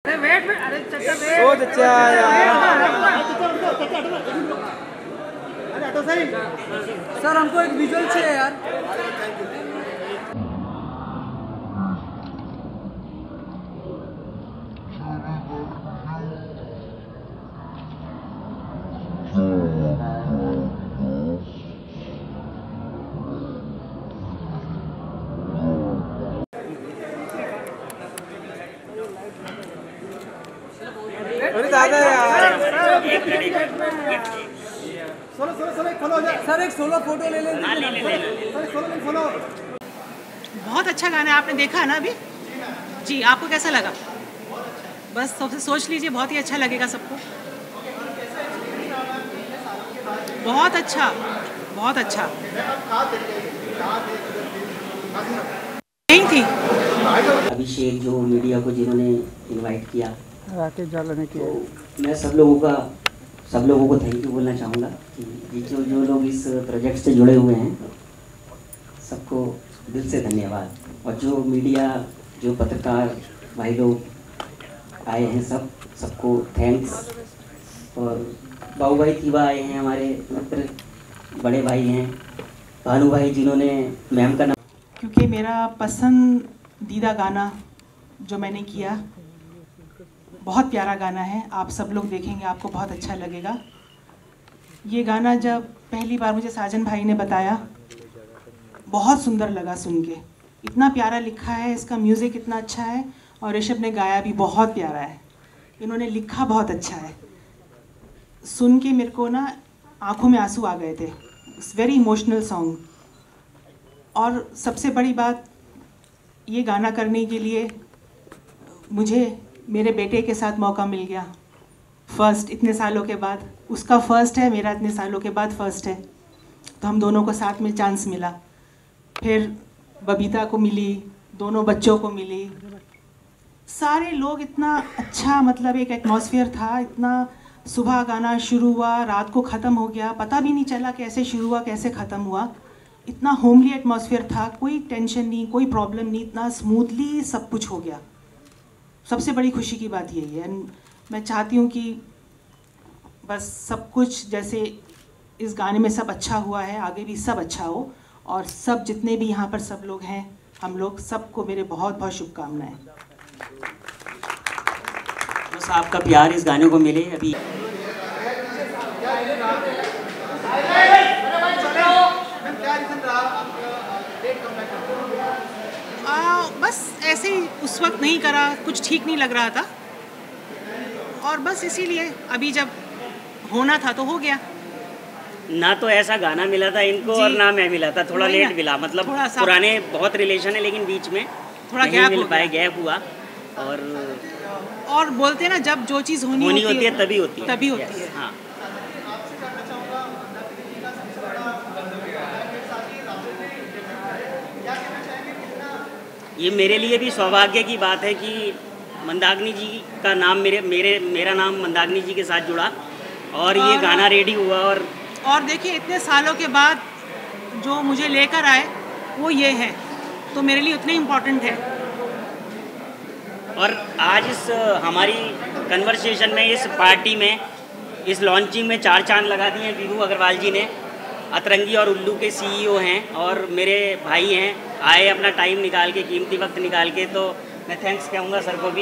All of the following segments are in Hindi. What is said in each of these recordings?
वेट वेट, अरे चाचा वेट। बहुत अच्छा सर हमको एक विजुअल चाहिए यार। अरे दादा यार, सर एक सोलो फोटो ले लें। बहुत अच्छा गाना है, आपने देखा है ना अभी जी? आपको कैसा लगा? बस सबसे सोच लीजिए, बहुत ही अच्छा लगेगा सबको। बहुत अच्छा, बहुत अच्छा। नहीं थी अभिषेक जो मीडिया को जिन्होंने इनवाइट किया, राकेश जाला ने किया। तो मैं सब लोगों को थैंक यू बोलना चाहूँगा कि जो लोग इस प्रोजेक्ट से जुड़े हुए हैं सबको दिल से धन्यवाद। और जो मीडिया, जो पत्रकार भाई लोग आए हैं, सबको थैंक्स। और बाबू भाई थीवा आए हैं, हमारे मित्र बड़े भाई हैं, भानु भाई जिन्होंने मैम का नाम, क्योंकि मेरा पसंदीदा गाना जो मैंने किया, बहुत प्यारा गाना है। आप सब लोग देखेंगे, आपको बहुत अच्छा लगेगा। ये गाना जब पहली बार मुझे साजन भाई ने बताया, बहुत सुंदर लगा सुन के। इतना प्यारा लिखा है, इसका म्यूज़िक इतना अच्छा है, और ऋषभ ने गाया भी बहुत प्यारा है। इन्होंने लिखा बहुत अच्छा है। सुन के मेरे को ना आंखों में आंसू आ गए थे। It's very emotional song. और सबसे बड़ी बात, ये गाना करने के लिए मुझे मेरे बेटे के साथ मौका मिल गया। फर्स्ट, इतने सालों के बाद। उसका फर्स्ट है, मेरा इतने सालों के बाद फर्स्ट है, तो हम दोनों को साथ में चांस मिला। फिर बबीता को मिली, दोनों बच्चों को मिली, सारे लोग। इतना अच्छा, मतलब एक एटमॉस्फेयर था। इतना सुबह गाना शुरू हुआ, रात को ख़त्म हो गया, पता भी नहीं चला कैसे शुरू हुआ कैसे ख़त्म हुआ। इतना होमली एटमॉस्फेयर था, कोई टेंशन नहीं, कोई प्रॉब्लम नहीं, इतना स्मूथली सब कुछ हो गया। सबसे बड़ी खुशी की बात यही है। मैं चाहती हूँ कि बस सब कुछ जैसे इस गाने में सब अच्छा हुआ है, आगे भी सब अच्छा हो। और सब जितने भी यहाँ पर सब लोग हैं, हम लोग सबको मेरे बहुत बहुत शुभकामनाएं। बस आपका प्यार इस गाने को मिले। अभी बस ऐसे ही उस वक्त नहीं करा, कुछ ठीक नहीं लग रहा था, और बस इसीलिए अभी जब होना था तो हो गया। ना तो ऐसा गाना मिला था इनको और ना मैं मिला था, थोड़ा लेट मिला। मतलब पुराने बहुत रिलेशन है, लेकिन बीच में थोड़ा गैप हुआ। और बोलते हैं ना, जब जो चीज़ होनी होती है तभी होती है। हाँ। ये मेरे लिए भी सौभाग्य की बात है कि मंदाकिनी जी का नाम मेरा नाम मंदाकिनी जी के साथ जुड़ा, और ये गाना रेडी हुआ। और देखिए, इतने सालों के बाद जो मुझे लेकर आए वो ये है, तो मेरे लिए उतने इम्पोर्टेंट है। और आज इस हमारी कन्वर्सेशन में, इस पार्टी में, इस लॉन्चिंग में 4 चांद लगा दिए हैं विभू अग्रवाल जी ने। अतरंगी और उल्लू के CEO हैं और मेरे भाई हैं, आए अपना टाइम निकाल के, कीमती वक्त निकाल के, तो मैं थैंक्स कहूँगा सर को भी।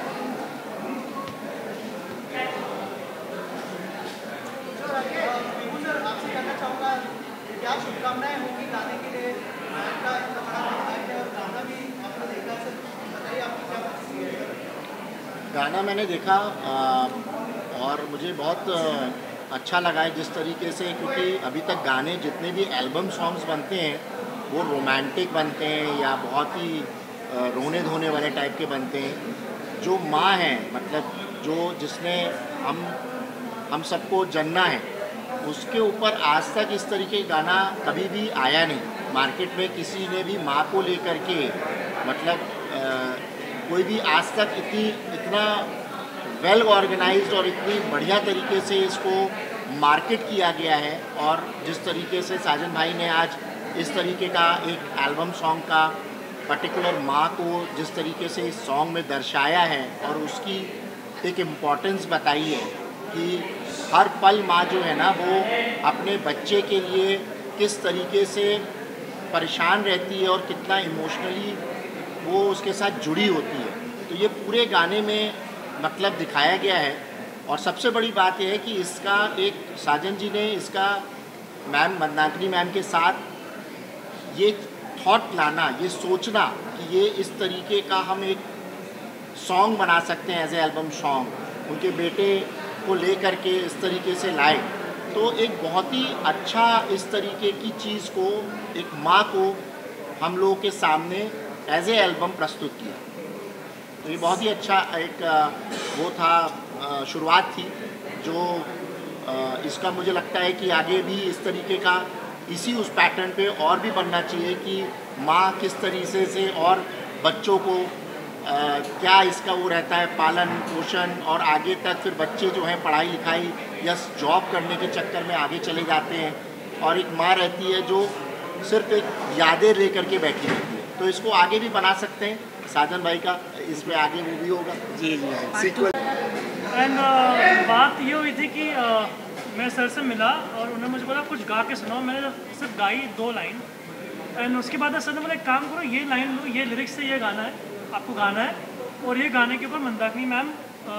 गाना मैंने देखा और मुझे बहुत अच्छा लगा है जिस तरीके से, क्योंकि अभी तक गाने जितने भी एल्बम सॉन्ग्स बनते हैं वो रोमांटिक बनते हैं या बहुत ही रोने धोने वाले टाइप के बनते हैं। जो माँ है, मतलब जिसने हम सबको जन्ना है, उसके ऊपर आज तक इस तरीके का गाना कभी भी आया नहीं। मार्केट में किसी ने भी माँ को लेकर के, मतलब कोई भी आज तक इतना वेल ऑर्गेनाइज्ड और इतनी बढ़िया तरीके से इसको मार्केट किया गया है। और जिस तरीके से साजन भाई ने आज इस तरीके का एक एल्बम सॉन्ग का पर्टिकुलर माँ को जिस तरीके से इस सॉन्ग में दर्शाया है और उसकी एक इम्पॉर्टेंस बताई है कि हर पल माँ जो है ना वो अपने बच्चे के लिए किस तरीके से परेशान रहती है और कितना इमोशनली वो उसके साथ जुड़ी होती है। तो ये पूरे गाने में मतलब दिखाया गया है। और सबसे बड़ी बात यह है कि इसका एक साजन जी ने इसका मैम मंदाकिनी मैम के साथ ये थॉट लाना, ये सोचना कि ये इस तरीके का हम एक सॉन्ग बना सकते हैं एज ए एल्बम सॉन्ग, उनके बेटे को ले करके इस तरीके से लाए, तो एक बहुत ही अच्छा इस तरीके की चीज़ को एक माँ को हम लोगों के सामने एज ए एल्बम प्रस्तुत किया। तो ये बहुत ही अच्छा एक वो था, शुरुआत थी जो इसका मुझे लगता है कि आगे भी इस तरीके का इसी उस पैटर्न पे और भी बनना चाहिए कि माँ किस तरीके से और बच्चों को क्या इसका वो रहता है पालन पोषण, और आगे तक फिर बच्चे जो हैं पढ़ाई लिखाई या जॉब करने के चक्कर में आगे चले जाते हैं और एक माँ रहती है जो सिर्फ एक यादें ले करके बैठी रहती है। तो इसको आगे भी बना सकते हैं, साजन भाई का इस पर आगे वो भी होगा। जी जी सीक्वल एंड बात ये हुई थी कि मैं सर से मिला और उन्होंने मुझे बोला कुछ गा के सुनाओ। मैंने सिर्फ गाई 2 लाइन एंड उसके बाद सर ने बोला एक काम करो, ये लाइन लो, ये लिरिक्स से ये गाना है, आपको गाना है और ये गाने के ऊपर मंदाकिनी मैम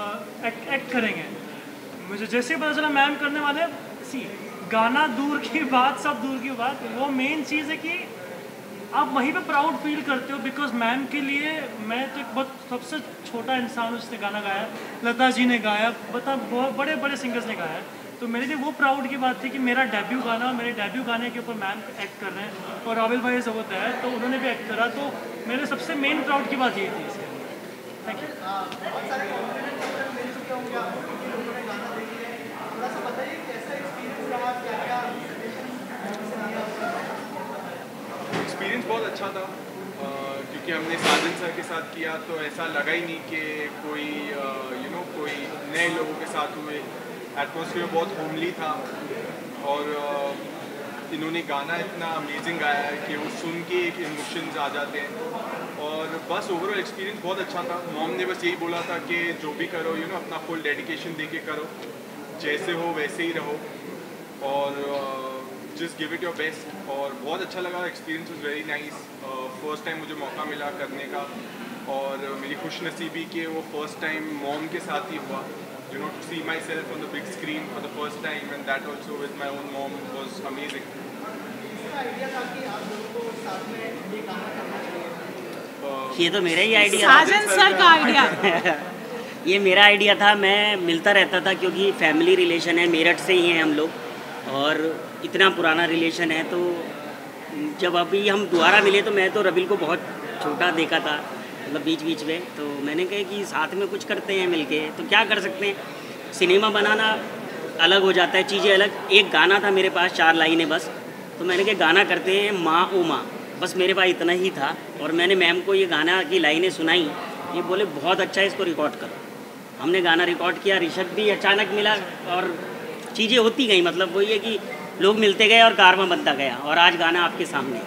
एक्ट करेंगे। मुझे जैसे ही पता चला मैम करने वाले, सी गाना दूर की बात, सब दूर की बात, वो मेन चीज़ है कि आप वहीं पे प्राउड फील करते हो बिकॉज मैम के लिए मैं तो एक बहुत सबसे छोटा इंसान हूँ जिसने गाना गाया। लता जी ने गाया, बहुत बड़े बड़े सिंगर्स ने गाया। तो मेरे लिए वो प्राउड की बात थी कि मेरा डेब्यू गाना, मेरे डेब्यू गाने के ऊपर मैम एक्ट कर रहे हैं और रावल भाई से होता है तो उन्होंने भी एक्ट करा। तो मेरे सबसे मेन प्राउड की बात यही थी इसके। थैंक एक्सपीरियंस बहुत अच्छा था क्योंकि हमने साजन सर के साथ किया तो ऐसा लगा ही नहीं कि कोई कोई नए लोगों के साथ हुए। एटमॉस्फेयर बहुत होमली था और इन्होंने गाना इतना अमेजिंग गाया है कि वो सुन के एक इमोशंस आ जाते हैं। और बस ओवरऑल एक्सपीरियंस बहुत अच्छा था। मॉम ने बस यही बोला था कि जो भी करो अपना फुल डेडिकेशन दे के करो, जैसे हो वैसे ही रहो और just give it your best. और बहुत अच्छा लगा, experience was very nice. First time मुझे मौका मिला करने का और मेरी खुशनसीबी कि वो फर्स्ट टाइम मॉम के साथ ही हुआ, to see myself on the big screen for the first time, and that also with my own mom was amazing. ये तो मेरा ही आइडिया साजन सर का आइडिया ये मेरा आइडिया था। मैं मिलता रहता था क्योंकि फैमिली रिलेशन है, मेरठ से ही हैं हम लोग और इतना पुराना रिलेशन है। तो जब अभी हम दोबारा मिले तो मैं तो रबिल को बहुत छोटा देखा था, मतलब बीच बीच में। तो मैंने कहा कि साथ में कुछ करते हैं मिलके, तो क्या कर सकते हैं। सिनेमा बनाना अलग हो जाता है, चीज़ें अलग। एक गाना था मेरे पास 4 लाइनें बस, तो मैंने कहा गाना करते हैं माँ ओ माँ, बस मेरे पास इतना ही था। और मैंने मैम को ये गाना की लाइनें सुनाई, ये बोले बहुत अच्छा है, इसको रिकॉर्ड करो। हमने गाना रिकॉर्ड किया, ऋषभ भी अचानक मिला और चीज़ें होती गई। मतलब वही है कि लोग मिलते गए और कारवां बनता गया और आज गाना आपके सामने।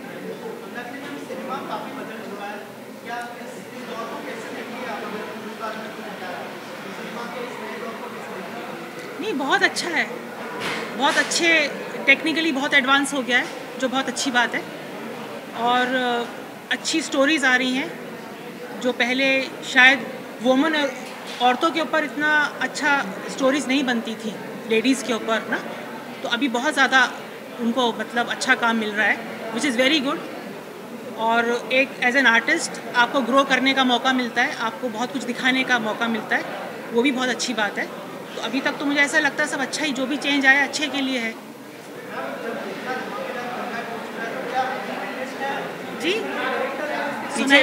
नहीं, बहुत अच्छा है, बहुत अच्छे, टेक्निकली बहुत एडवांस हो गया है, जो बहुत अच्छी बात है। और अच्छी स्टोरीज़ आ रही हैं जो पहले शायद वुमन और औरतों के ऊपर इतना अच्छा स्टोरीज़ नहीं बनती थी, लेडीज़ के ऊपर ना। तो अभी बहुत ज़्यादा उनको मतलब अच्छा काम मिल रहा है, विच इज़ वेरी गुड। और एक एज एन आर्टिस्ट आपको ग्रो करने का मौका मिलता है, आपको बहुत कुछ दिखाने का मौका मिलता है, वो भी बहुत अच्छी बात है। तो अभी तक तो मुझे ऐसा लगता है सब अच्छा ही, जो भी चेंज आया अच्छे के लिए है। जी सुनाई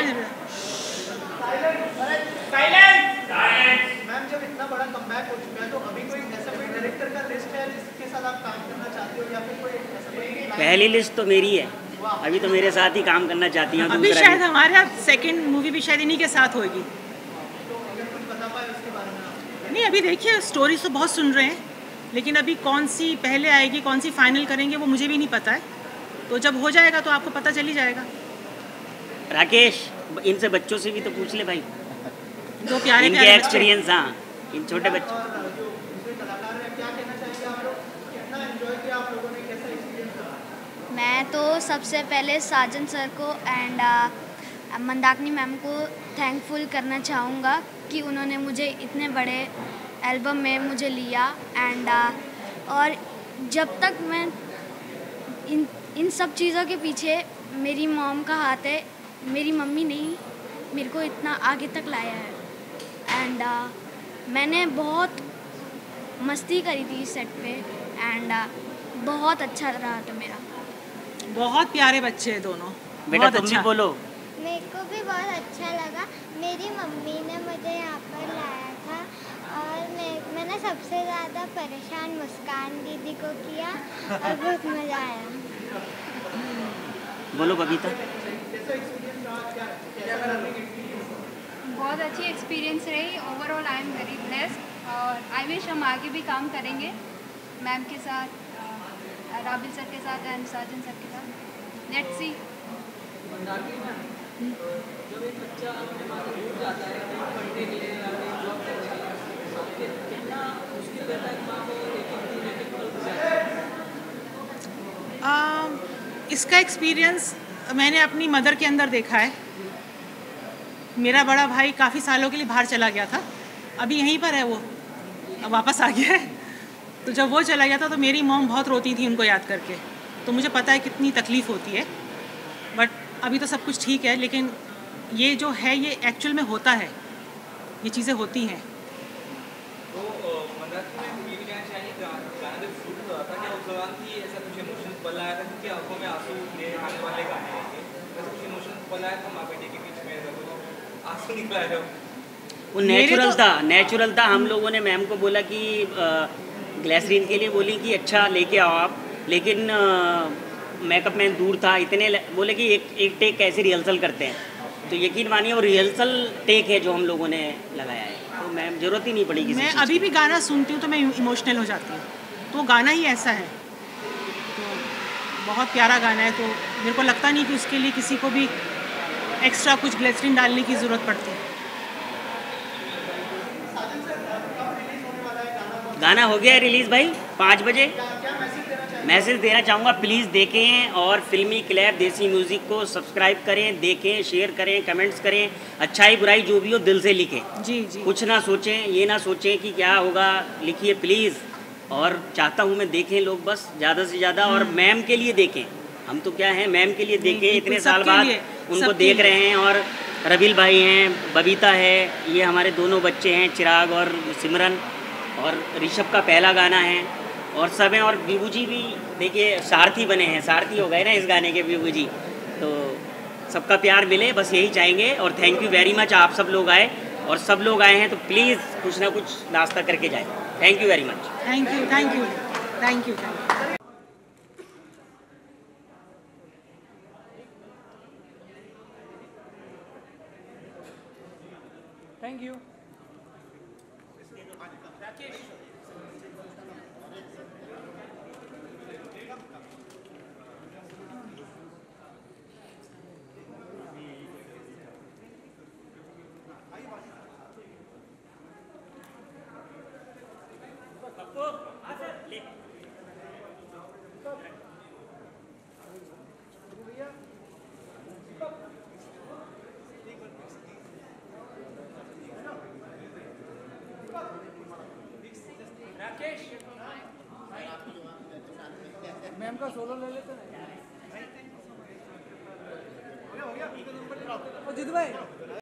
मैम, जब इतना बड़ा कमबैक हो चुका है तो अभी कोई ऐसा कोई डायरेक्टर का लिस्ट है जिसके साथ आप काम करना चाहते हो, या फिर कोई ऐसा पहली लिस्ट तो मेरी है, अभी तो मेरे साथ ही काम करना चाहती हूँ। अभी शायद हमारे यहाँ सेकंड मूवी भी शायद इन्हीं के साथ होगी। नहीं, अभी देखिए स्टोरी तो बहुत सुन रहे हैं, लेकिन अभी कौन सी पहले आएगी, कौन सी फाइनल करेंगे वो मुझे भी नहीं पता है। तो जब हो जाएगा तो आपको पता चल ही जाएगा। राकेश, इनसे बच्चों से भी तो पूछ ले भाई, दो प्यारे इनके प्यारे एक्सपीरियंस। हाँ, इन छोटे बच्चे। दूसरे कलाकार हैं, क्या कहना चाहेंगे आप लोग? कितना एंजॉय किया आप लोगों ने, कैसा एक्सपीरियंस रहा? मैं तो सबसे पहले साजन सर को एंड मंदाकिनी मैम को थैंकफुल करना चाहूँगा कि उन्होंने मुझे इतने बड़े एल्बम में मुझे लिया एंड और जब तक मैं इन सब चीज़ों के पीछे मेरी मॉम का हाथ है, मेरी मम्मी ने मेरे को इतना आगे तक लाया है एंड मैंने बहुत मस्ती करी थी इस सेट पे एंड बहुत अच्छा रहा था मेरा। बहुत प्यारे बच्चे हैं दोनों। बेटा बहुत तुम अच्छा। भी बोलो। मेरे को भी बहुत अच्छा लगा। मेरी मम्मी ने मुझे यहाँ पर लाया था और मैंने सबसे ज़्यादा परेशान मुस्कान दीदी को किया और बहुत मज़ा आया। बोलो बबीता। बहुत अच्छी एक्सपीरियंस रही। Overall I am very blessed और आई विश हम आगे भी काम करेंगे मैम के साथ, राबिल सर के साथ एंड साजन सर के साथ। Let's see. जब एक बच्चा अपने माँ से दूर जाता है पढ़ने के लिए या जॉब करने के लिए, कितना मुश्किल रहता है माँ को इसका एक्सपीरियंस मैंने अपनी मदर के अंदर देखा है। मेरा बड़ा भाई काफ़ी सालों के लिए बाहर चला गया था, अभी यहीं पर है वो, अब वापस आ गया है। तो जब वो चला गया था तो मेरी मॉम बहुत रोती थी उनको याद करके, तो मुझे पता है कितनी तकलीफ़ होती है। बट अभी तो सब कुछ ठीक है, लेकिन ये जो है ये एक्चुअल में होता है, ये चीज़ें होती हैं। तो मंदाकिनी में ये भी कहना चाहिए गाना जब शूट हो रहा था, क्या उस दौरान भी ऐसा कुछ इमोशंस पल आया था? क्योंकि आंखों में आंसू ले आने वाले गाने हैं, ऐसा कुछ इमोशंस पल आया था माँ बेटे के बीच में, ऐसा कुछ आंसू निकला है? वो नेचुरल था। हम लोगों ने मैम को बोला कि ग्लिसरीन के लिए बोली कि अच्छा लेके आओ आप, लेकिन मेकअप मैन दूर था, इतने बोले कि एक टेक कैसे रिहर्सल करते हैं, तो यकीन मानिए वो रिहर्सल टेक है जो हम लोगों ने लगाया है। तो मैम ज़रूरत ही नहीं पड़ी किसी मैं चीज़ अभी भी गाना सुनती हूँ तो मैं इमोशनल हो जाती हूँ, तो गाना ही ऐसा है। तो बहुत प्यारा गाना है, तो मेरे को लगता नहीं कि उसके लिए किसी को भी एक्स्ट्रा कुछ ग्लिसरीन डालने की ज़रूरत पड़ती है। गाना हो गया रिलीज़ भाई 5 बजे। मैसेज देना चाहूँगा, प्लीज़ देखें और फिल्मी क्लैब देसी म्यूज़िक को सब्सक्राइब करें, देखें, शेयर करें, कमेंट्स करें, अच्छाई बुराई जो भी हो दिल से लिखें। जी। कुछ ना सोचें, ये ना सोचें कि क्या होगा, लिखिए प्लीज़। और चाहता हूँ मैं देखें लोग बस ज़्यादा से ज़्यादा, और मैम के लिए देखें। हम तो क्या हैं, मैम के लिए देखें, इतने साल बाद उनको देख रहे हैं। और रबील भाई हैं, बबीता है, ये हमारे दोनों बच्चे हैं, चिराग और सिमरन, और ऋषभ का पहला गाना है, और सब हैं। और बीबू जी भी देखिए सारथी बने हैं, सारथी हो गए ना इस गाने के बीबू जी। तो सबका प्यार मिले, बस यही चाहेंगे। और थैंक यू वेरी मच, आप सब लोग आए, और सब लोग आए हैं तो प्लीज़ कुछ ना कुछ नाश्ता करके जाएं। Thank you very much. Thank you. Thank you. Ma'am का सोलो ले लेते हैं। जिद भाई